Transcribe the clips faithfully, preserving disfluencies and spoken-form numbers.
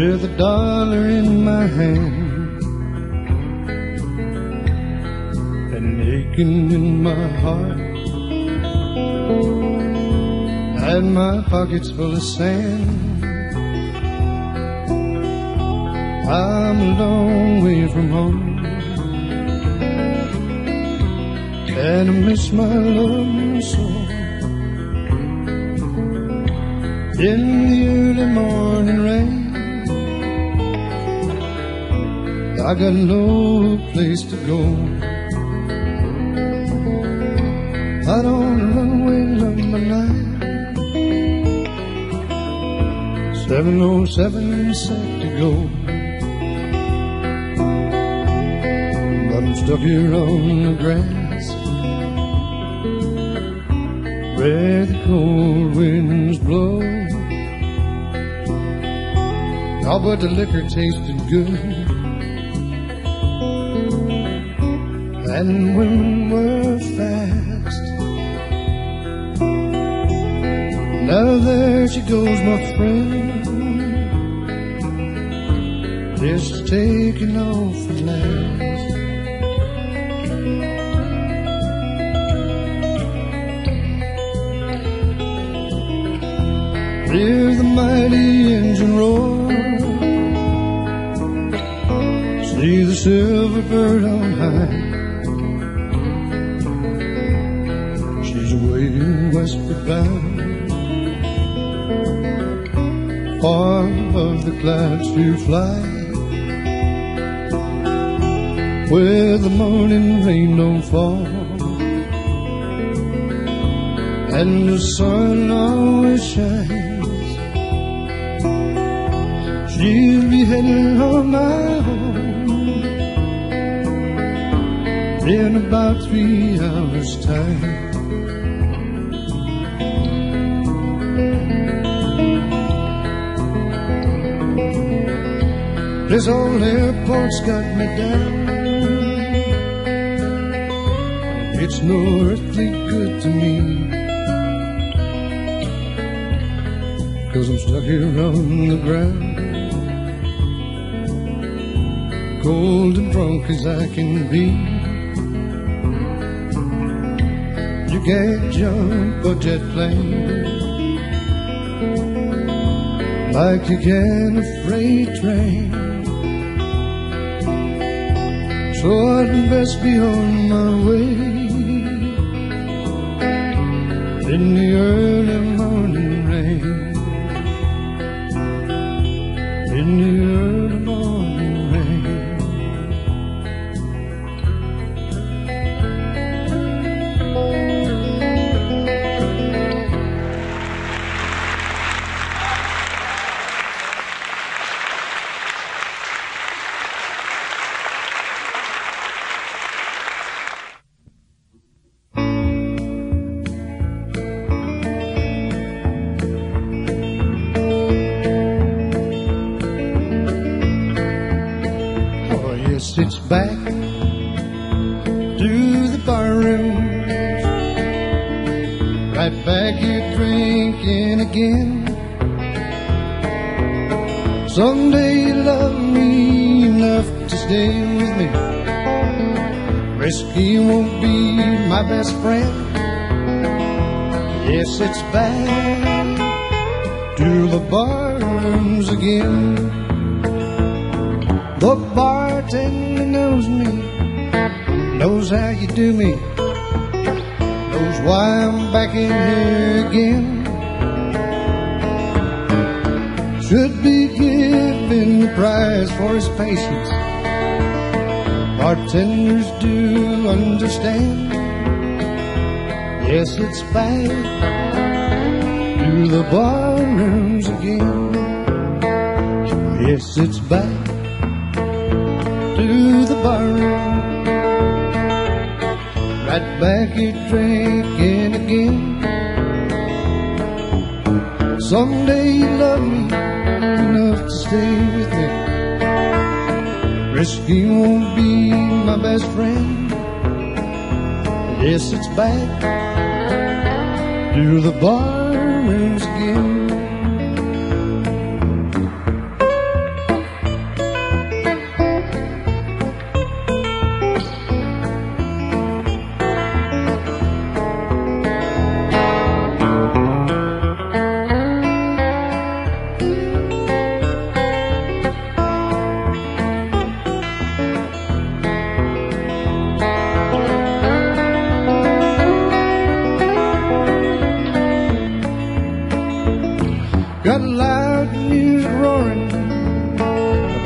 with a dollar in my hand and an aching in my heart, and my pockets full of sand. I'm a long way from home, and I miss my love so. In the early morning rain, I got no place to go. Out on the runway number nine, seven oh seven set to go. But I'm stuck here on the grass where the cold winds blow. Oh, but the liquor tasted good, and women were fast. Now there she goes, my friend, just taking off at last. Hear the mighty engine roar, see the silver bird on high. She's away westward bound, far above the clouds to fly, where the morning rain don't fall, and the sun always shines. She'll be heading on my home in about three hours' time. This old airport's got me down, it's no earthly good to me, 'cause I'm stuck here on the ground, cold and drunk as I can be. You can't jump a jet plane like you can a freight train, so I'd best be on my way in the early morning rain, in the early morning rain. It's back to the barroom, right back here drinking again. Someday you'll love me enough to stay with me. Whiskey won't be my best friend. Yes, it's back to the barrooms again. The bartender knows me, knows how you do me, knows why I'm back in here again. Should be given the prize for his patience, bartenders do understand. Yes, it's back to the barrooms again. Yes, it's back to the barroom, right back here drinking again. Someday you love me enough to stay with me. Whiskey won't be my best friend. Yes, it's back to the barrooms again.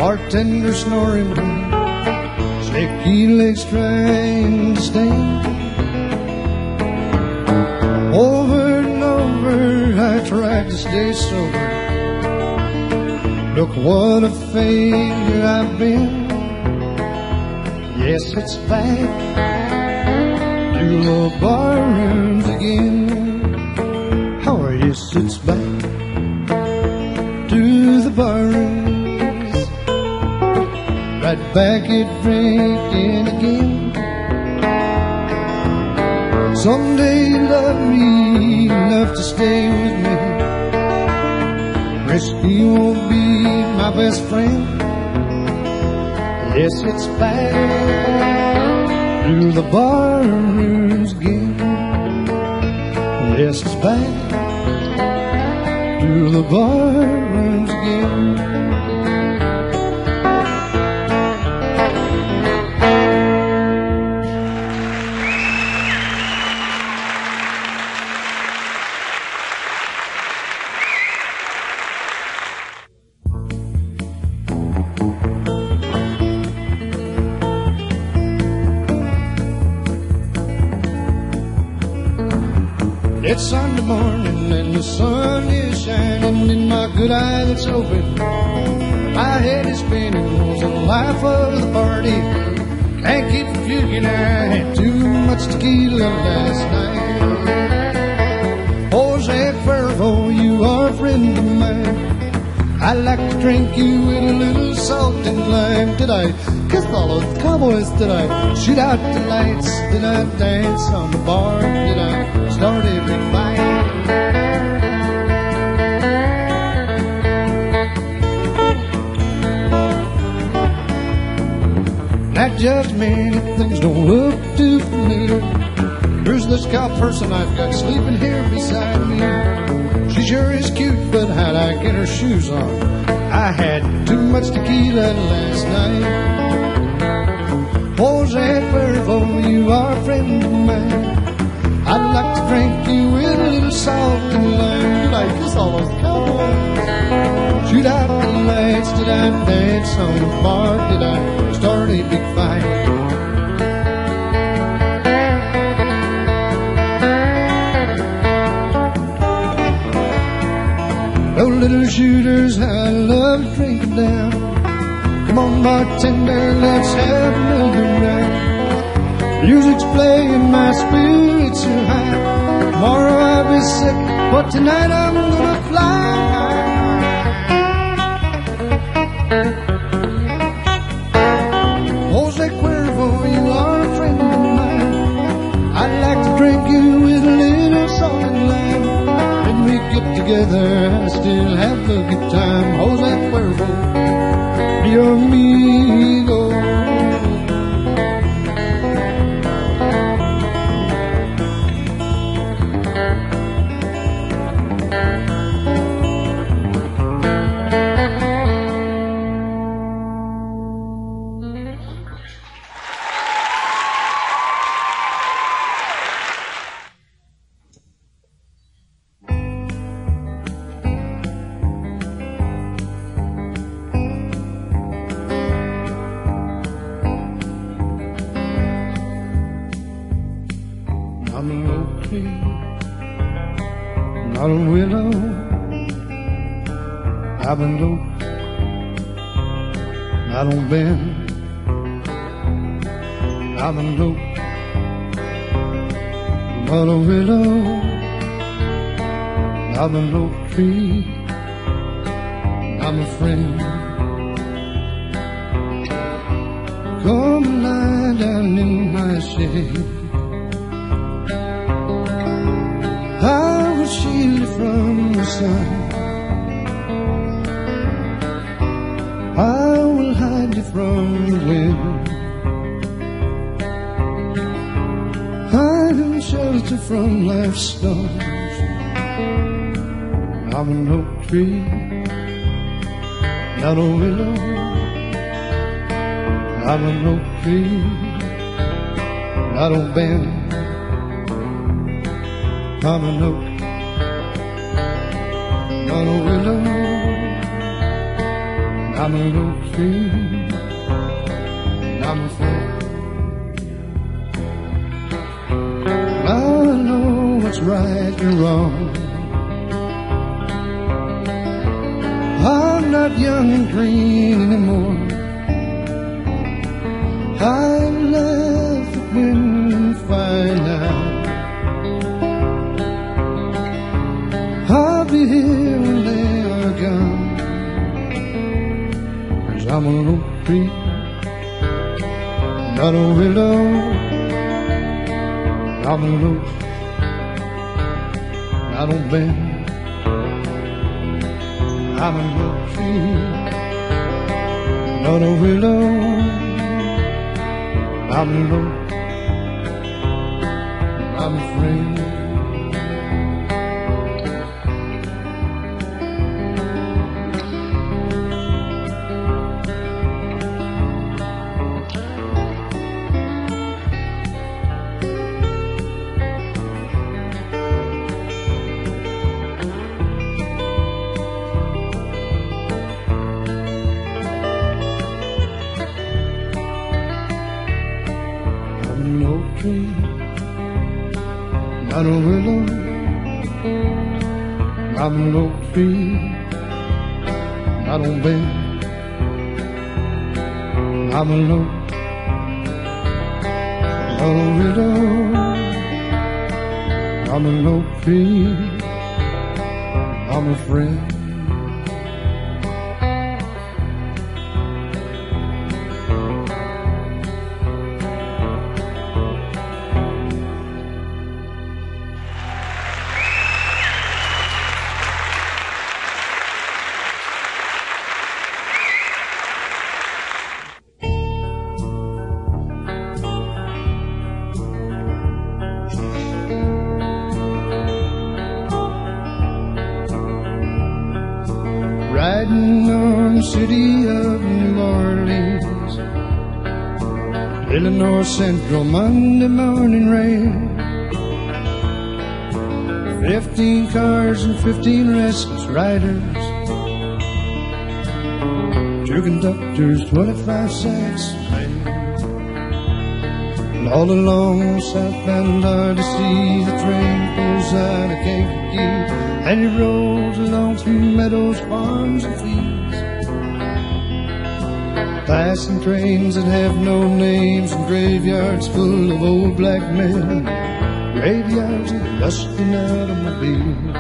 bartender snoring, shaky legs trying to stand. Over and over I tried to stay sober. Look what a failure I've been. Yes, it's back to the barrooms again. Oh, yes, it's back to the barrooms. Right back at drinking again. Someday you love me enough to stay with me. Whiskey won't be my best friend. Yes, it's back to the barrooms again. Yes, it's back to the barrooms again. It's Sunday morning and the sun is shining in my good eye that's open. My head is spinning, was the life of the party. Can't keep from puking, I had too much tequila last night. Jose Cuervo, you are a friend of mine. I like to drink you with a little salt and lime. Did I kiss all those cowboys? Did I shoot out the lights? Did I dance on the bar? Did I start every fight? Not just many things don't look too familiar. Who's this cow person I've got sleeping here beside me? She sure is cute, but how'd I get her shoes on? I had too much tequila last night. Jose Cuervo, you are a friend of mine. I'd like to drink you with a little salt and lime. Did I kiss all those cowboys? Shoot out the lights? Did I dance on the bar? Did I start a big fight? Oh, little shooters, I love to drink them down. Come on, bartender, let's have another round. Music's playing, my spirits are high. Tomorrow I'll be sick, but tonight I'm gonna fly. Jose Cuervo, you are a friend of mine. I'd like to drink you with a little salt and lime. When we get together, I still have a good time. Jose Cuervo, mi amigo. I'm an oak tree, not a willow. I'm an oak, I don't bend. I'm an oak, not a willow. I'm an oak tree, I'm a friend. Come lie down in my shade. I will shield you from the sun. I will hide you from the wind. Hide and shelter from life's storms. I'm an oak tree, not a willow. I'm an oak tree, I don't bend. I'm an oak, not a willow. I'm an oak tree, and I'm afraid. I know what's right and wrong. I'm not young and green anymore. I left the wind and fire now. I'll be here when they are gone, 'cause I'm an oak tree, not a willow. I'm an oak, I don't bend. I'm an oak tree, not a willow. I'm an oak, I'm afraid. Not a willow, I'm an oak tree, I don't bend. I'm an oak, not a willow, I'm an oak tree, I'm a friend. Riding on the city of New Orleans, Illinois Central, Monday morning rain. Fifteen cars and fifteen restless riders, two conductors, twenty-five sacks of mail. And all along southbound R D C, the train pulls out of Kankakee, and it rolls along through meadows, farms, and fields, passing trains that have no names and graveyards full of old black men, graveyards of rusting automobiles.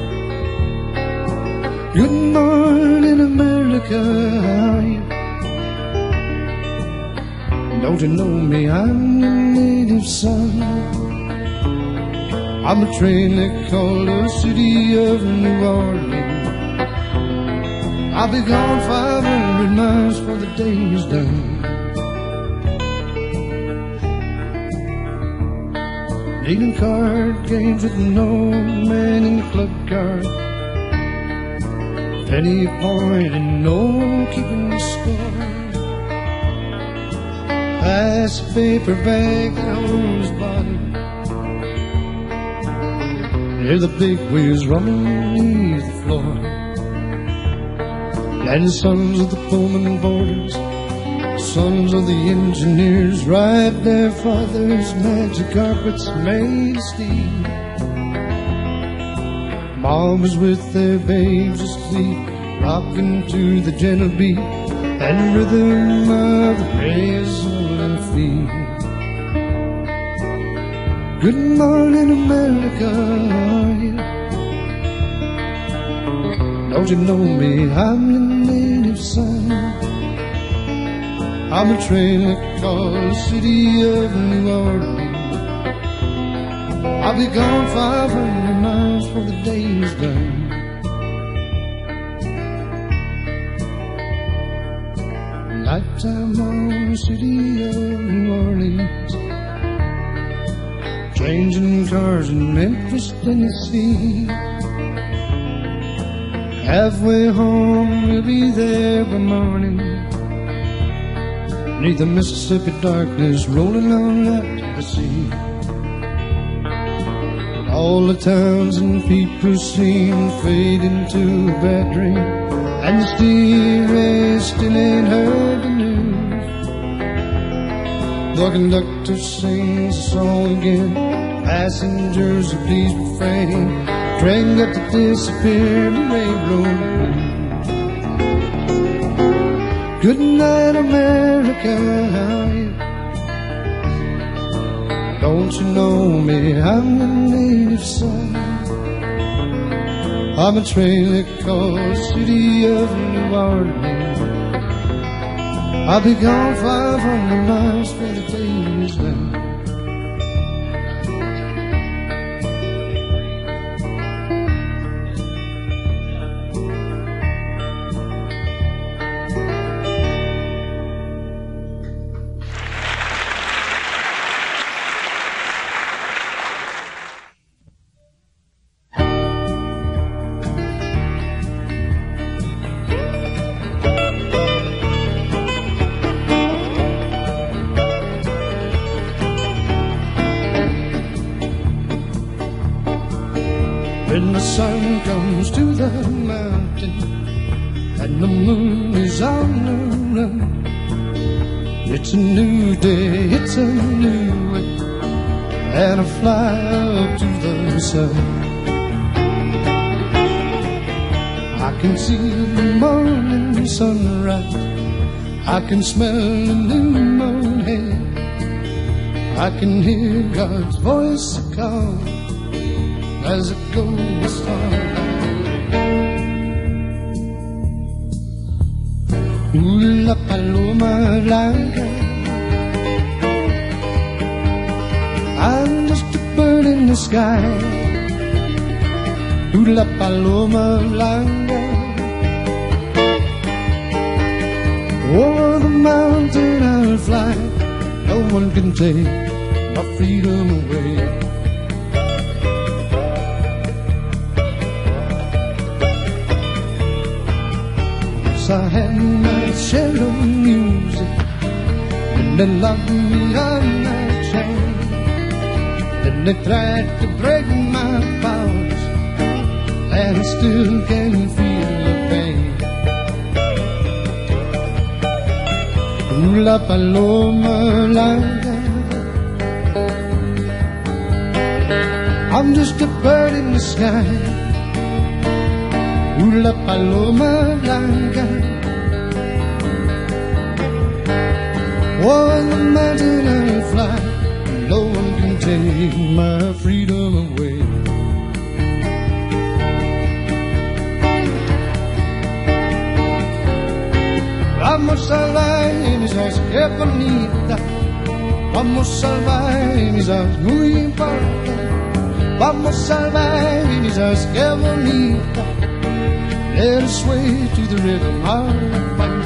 Good morning, America, how are you? Don't you know me? I'm your native son. I'm a train they call the city of New Orleans. I'll be gone five hundred miles before the day is done. Dealing card games with no man in the club card, penny a point and no keeping the score. Pass a paper bag that holds bottom, hear the big wheels rumbling beneath the floor. And the sons of the Pullman boarders, sons of the engineers, ride their fathers' magic carpets made of steel. Moms with their babes asleep, rocking to the gentle beat and rhythm of the Arizona field. Good morning, America, how are you? Don't you know me? I'm your native son. I'm a train that calls the city of New Orleans. I'll be gone five hundred miles before the day is done. Nighttime on the city of New Orleans, changing cars in Memphis, Tennessee. Halfway home, we'll be there by morning, beneath the Mississippi darkness, rolling on out to the sea. And all the towns and people seem to fade into a bad dream, and the steer still ain't heard the news. The conductor sings a song again. Passengers, please refrain. Train got to disappear, the railroad blues. Good night, America, how are you? Don't you know me? I'm the native son. I'm a train that calls city of New Orleans. I'll be gone five hundred miles for the day is done. When the sun comes to the mountain and the moon is on the run, it's a new day, it's a new way, and I fly up to the sun. I can see the morning sunrise, I can smell the new moon air, I can hear God's voice call as it goes starlight. Ooh, la paloma blanca, I'm just a bird in the sky. Ooh, la paloma blanca, over the mountain I'll fly. No one can take my freedom away. I had my share of music, and they locked me on that chain. Then they tried to break my powers, and I still can feel the pain. Ooh, la paloma blanca, I'm just a bird in the sky. Ooh, la paloma blanca, over the mountain I'll fly. No one can take my freedom away. Vamos salvar mis alas, que bonita. Vamos salvar mis alas, muy importante. Vamos salvar mis alas, que bonita. Let us sway to the rhythm of the fight.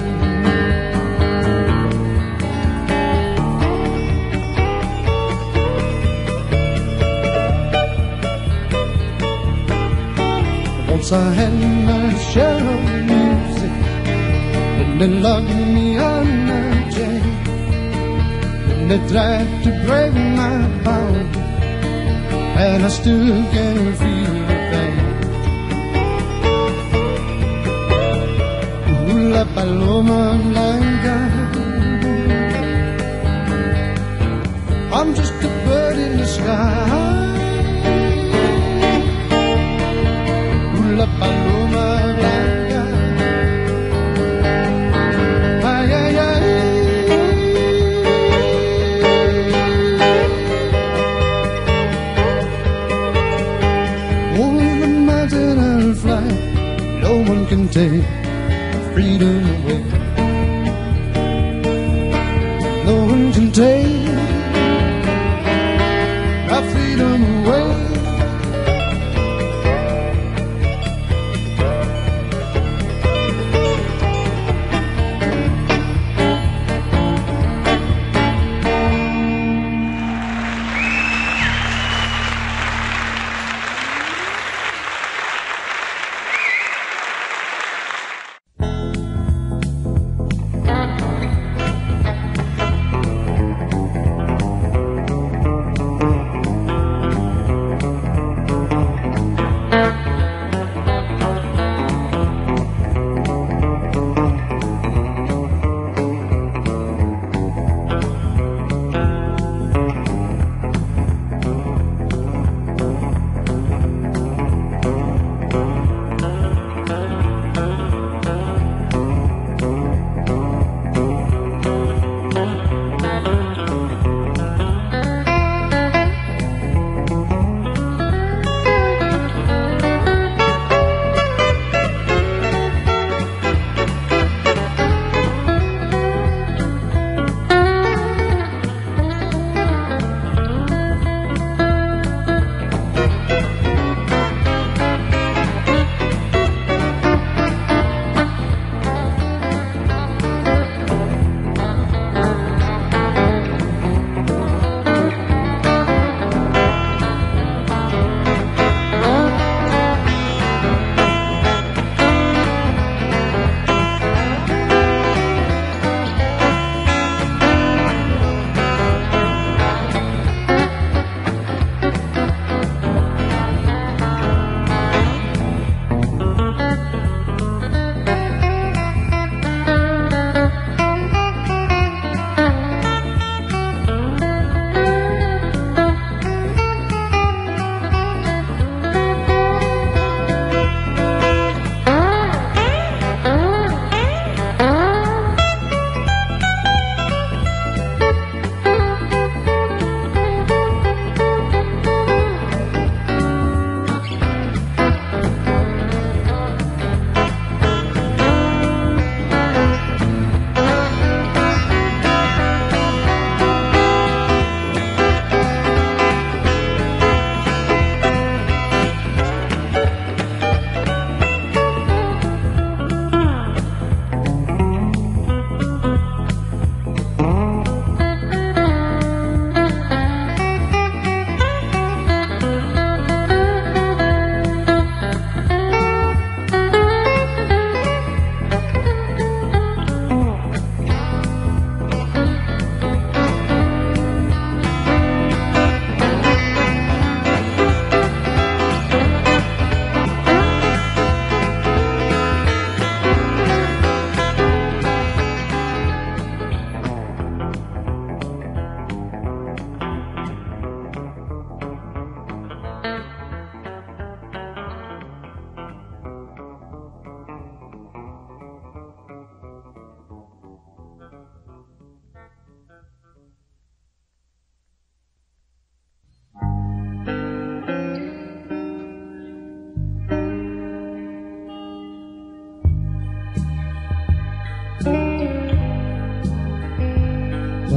Once I had my share of music, and they locked me on my chain. Then they tried to break my power, and I still can feel the pain. La paloma blanca, I'm just a bird in the sky. La paloma blanca, ay, ay, ay. Over the mountain I'll fly, no one can take freedom away. No one can take our freedom away.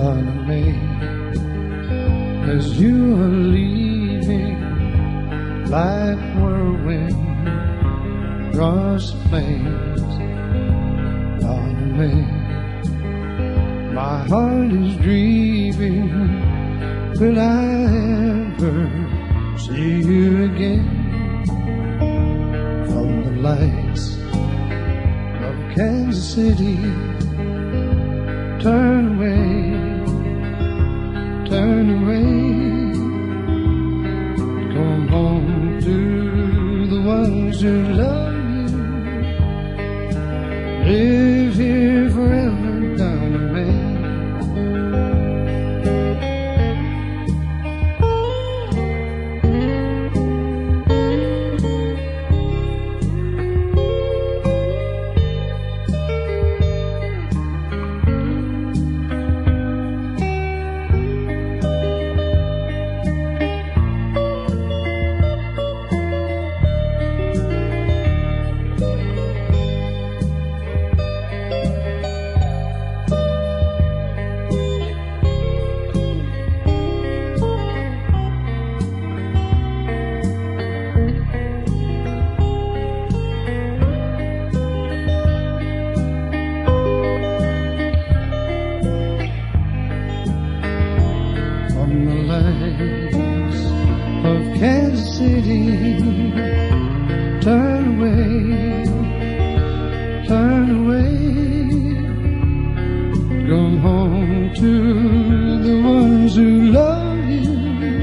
darling me, as you are leaving like whirlwind across the plains, darling me, my heart is grieving. Will I ever see you again? From the lights of Kansas City, turn away, turn away. Come home to the ones who love you. Live here forever, darling me. Of Kansas City, turn away, turn away. Come home to the ones who love you.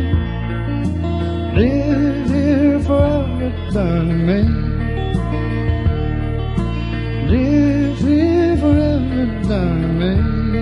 Live here forever, darling me. Live here forever, darling me.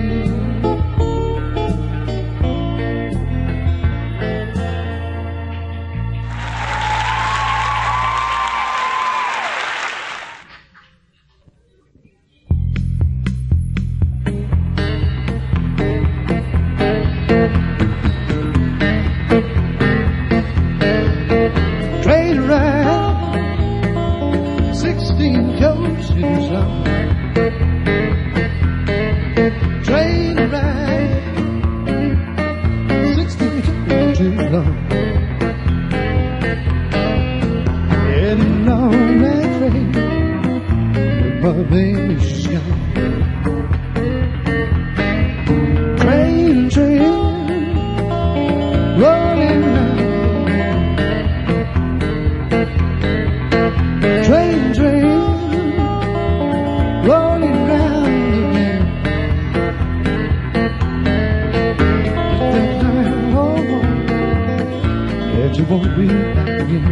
Sixteen coaches long, train ride. Sixteen coaches long, heading on that train, but baby she's gone. Train, train, rolling round. Train, train, rolling round again. If that time home, that you won't be back again.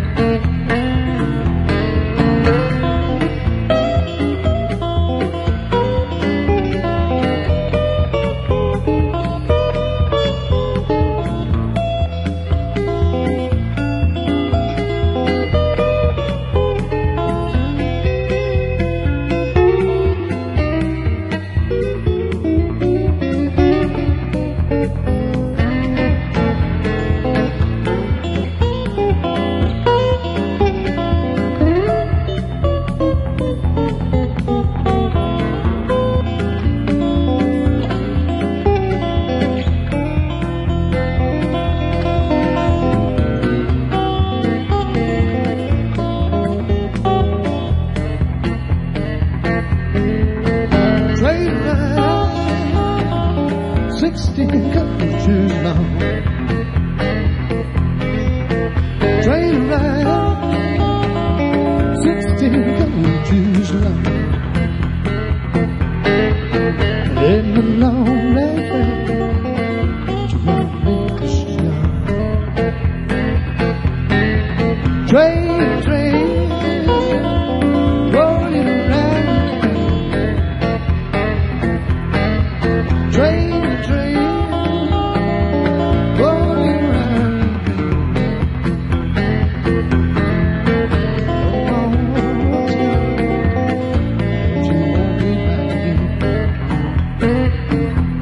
Sixteen coaches long, train ride. Sixteen coaches long, heading along that train, to my baby's gone. Train, train, rolling around. Train. Thank you.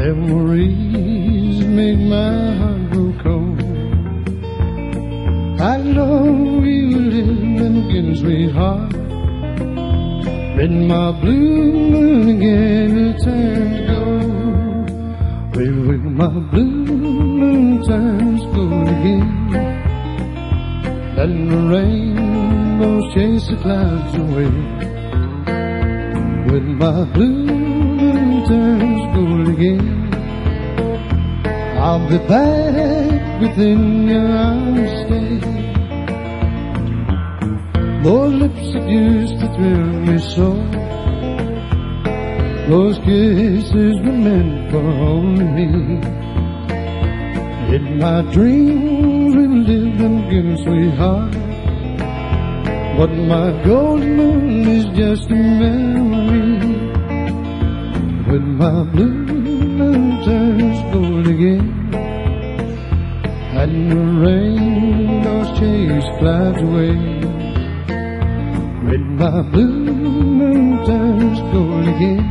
Memories make my heart grow cold. I know we will live again, sweetheart. When my blue moon again will turn to gold. Well, when my blue moon turns gold again, and the rainbows chase the clouds away. When my blue moon turns gold again, I'll be back within your arms, stay. Those lips that used to thrill me so, those kisses were meant for only me. In my dreams we'll live them again, sweetheart. But my golden moon is just a memory. When my blue moon turns gold again, and the rainbows chase clouds away. When my blue moon turns gold again,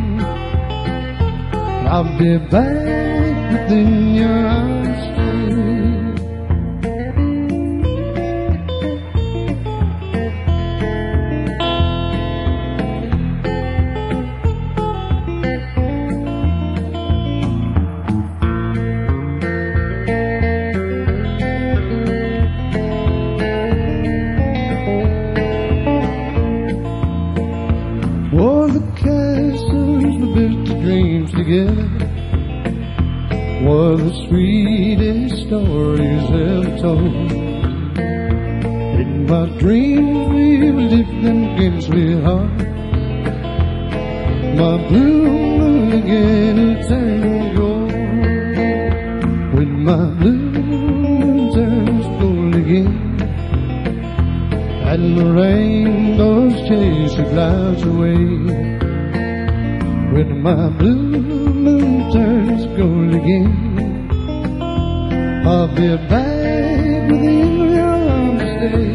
I'll be back within your arms, stay. Oh, the castles we built the dreams together were the sweetest stories ever told. In my dreams we lived them again, sweetheart. My blue moon again will turn gold. When my blue moon turns gold again, and the rainbows chase the clouds away. When my blue moon turns gold again, I'll be back within your arms, stay.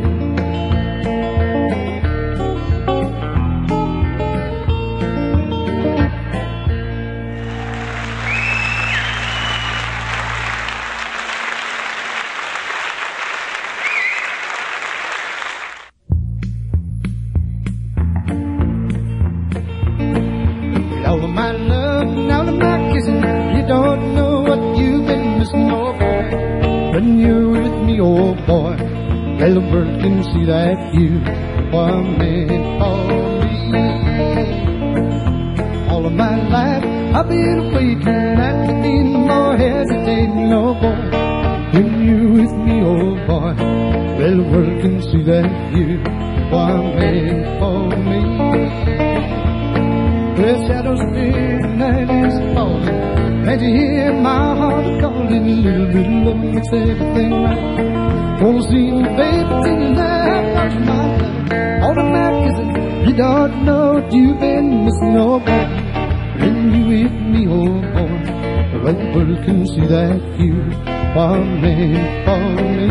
All of my love and all of my kissing, you don't know what you've been missing, oh boy. When you're with me, oh boy, well, the world can see that you are meant for me. All of my life I've been waiting and been more hesitating, oh boy. When you're with me, oh boy, well, the world can see that you are meant for me. The shadows fade, night is falling, and you hear my heart calling. Little bit of love makes everything right. Won't see me, baby, till you laugh out my love. All the back is you don't know what you've been missing, oh boy. When you with me, oh boy, well, the world can see that you are meant for me.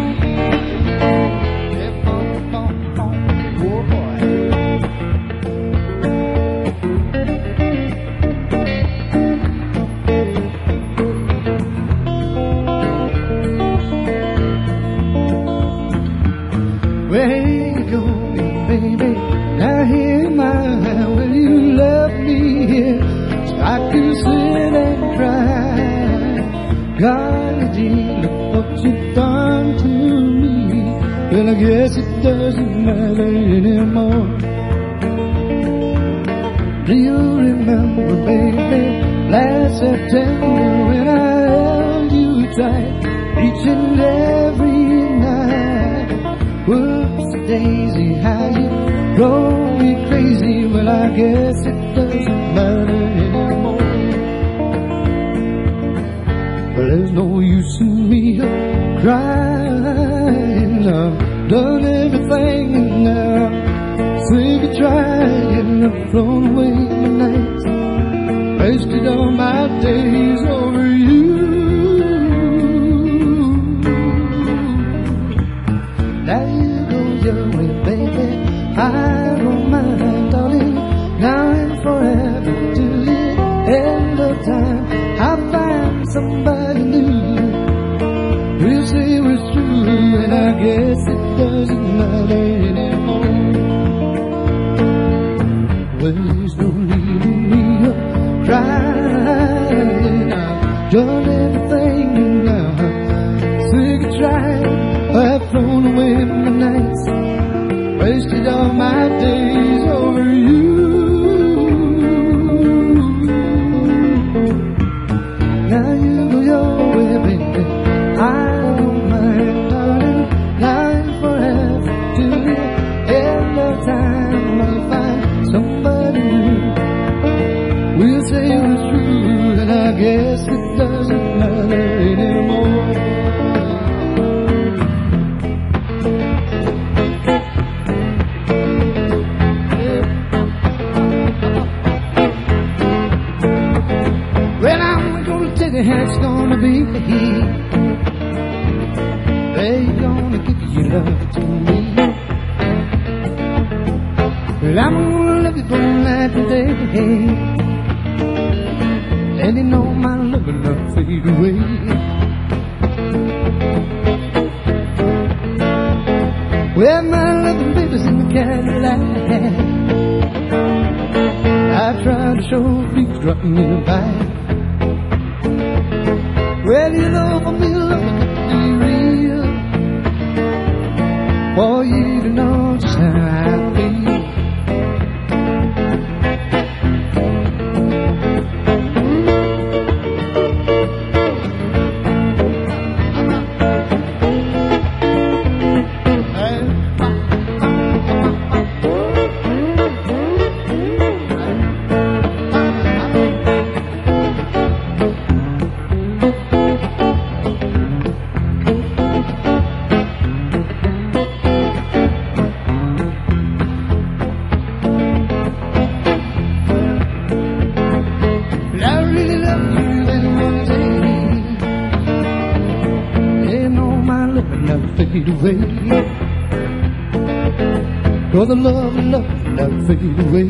Where you going, baby? Now hear my, will you love me here? So I can sit and cry. Golly, look what you've done to me. Well, I guess it doesn't matter anymore. Do you remember, baby, last September when I held you tight each and every night? Whoops, daisy, how you drove me crazy. Well, I guess it doesn't matter anymore. Well, there's no use in me crying. I've done everything and now sick of trying. I've thrown away my nights, wasted all my days over you. Now you go your way, baby, I don't mind, darling, now and forever till the end of time. I find somebody new. We'll say we're through, and I guess it doesn't matter anymore. Well, there's no need in me of trying. I've done everything now I'm sick of trying. I've thrown away my nights, wasted all my days over you. Now you go your way, baby, I don't mind, darling. Now and forever to the end of time, I'll find somebody new. We'll say we're through, and I guess it doesn't matter anymore. How it's gonna be, they're gonna give you love to me. Well, I'm gonna love you from night to day, and you know my love will not fade away. Well, my loving baby's in the Cadillac. I try to show people dropping me by. Well, you know, for me, love could be real, for you to know just how I feel. For the love and love will not fade away.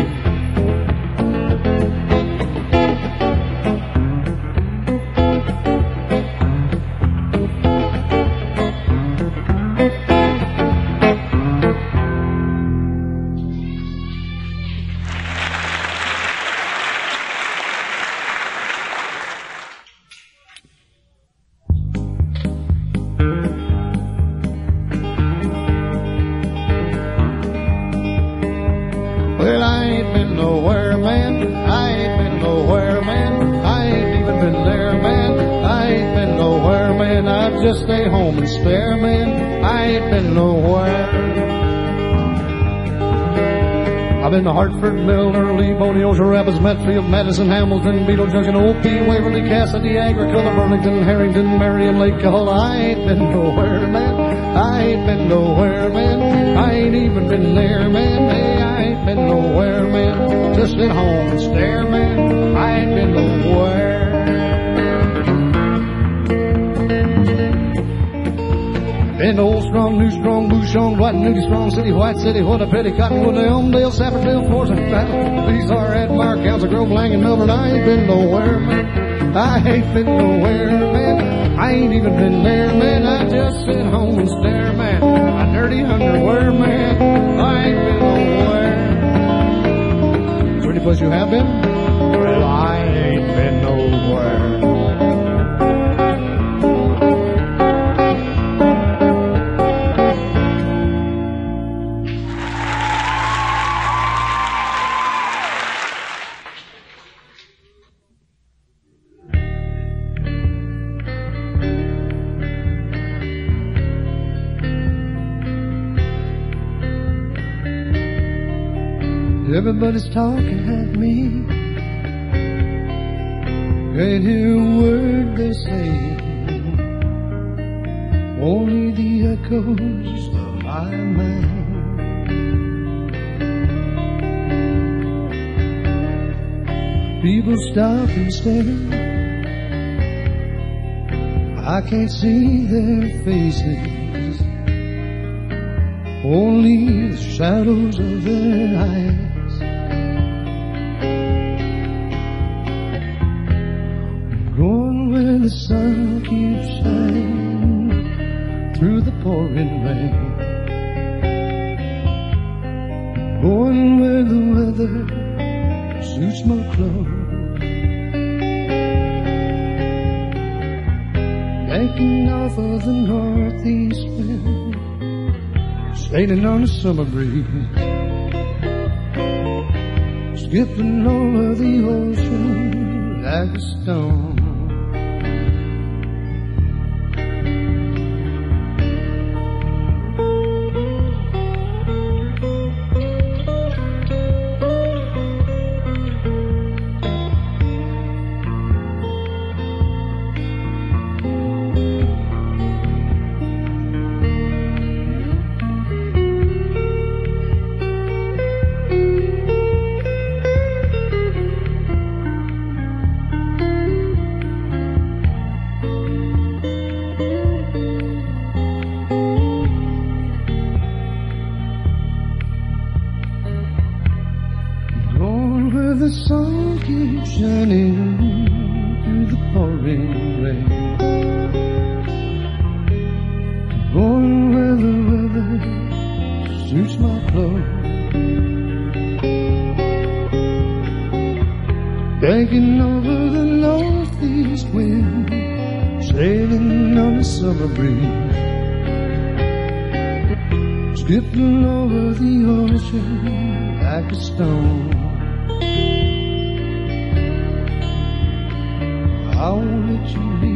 Well, I ain't been nowhere, man. I ain't been nowhere, man. I ain't even been there, man. I ain't been nowhere, man. I just stay home and stare, man. I ain't been nowhere. I've been to Hartford, Milner, Lee, Boney, Ocean Rapids, Metfield, Madison, Hamilton, Beetle Junction, O P, Waverly, Cassidy, Agricola, Burlington, Harrington, Marion, Lake Cahola. I ain't been nowhere, man. I ain't been nowhere, man. I ain't even been there, man. Hey, I ain't been nowhere, man. Just sit home and stare, man. I ain't been nowhere. Been Old Strong, New Strong, Bouchon, White, Nudie Strong, City, White City, What a Petty, Cottonwood, Elmdale, Saffordale, Force and Battle, These are Admire, Council Grove, Lang and Melbourne. I ain't been nowhere, man. I ain't been nowhere, man. I ain't even been there, man. I just sit home and stare, man. My dirty underwear, man. I ain't been nowhere. Is there any place you have been? Well, I ain't been nowhere. Everybody's talking at me. Can't hear a word they say. Only the echoes of my mind. People stop and stare. I can't see their faces. Only the shadows of their eyes. the sun keeps shining through the pouring rain. Going where the weather suits my clothes. Yanking off of the northeast wind, sailing on a summer breeze, skipping over the ocean like a stone. The sun keeps shining through the pouring rain. Going where the weather suits my clothes. Banking over the northeast wind, sailing on the summer breeze, skipping over the ocean like a stone. I won't let you leave.